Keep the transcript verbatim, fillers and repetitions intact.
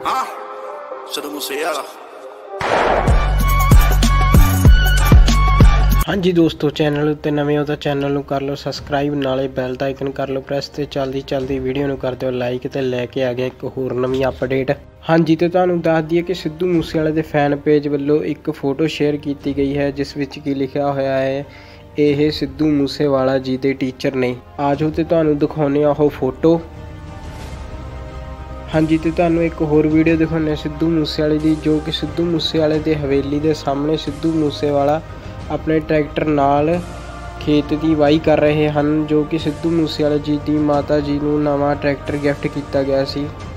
हाँ सिद्धू मूसेवाला। हाँ जी दोस्तों, चैनल उत्ते नवे हो तो चैनल नूं कर लो सबसक्राइब, नाले बैल दा आइकन कर लो प्रेस ते चलदी चलदी वीडियो नूं कर दिओ लाइक ते लैके आ गया एक होर नवीं अपडेट। हाँ जी, तो तुहानूं दस दईए कि सिद्धू मूसेवाले दे फैन पेज वल्लों एक फोटो शेयर की गई है जिस विच की लिखा होया है ਇਹ सिद्धू मूसेवाला जी दे टीचर ने। आ जाओ तो तुहानूं दिखाउने आ ਉਹ फोटो। हाँ जी, तो तुहानूं एक होर वीडियो दिखाउने सिद्धू मूसेवाले दी, जो कि सिद्धू मूसेवाले दे हवेली दे सामने सिद्धू मूसेवाला अपने ट्रैक्टर नाल खेत की वाही कर रहे हैं, जो कि सिद्धू मूसेवाले जी की माता जी नूं नवां ट्रैक्टर गिफ्ट किया गया सी।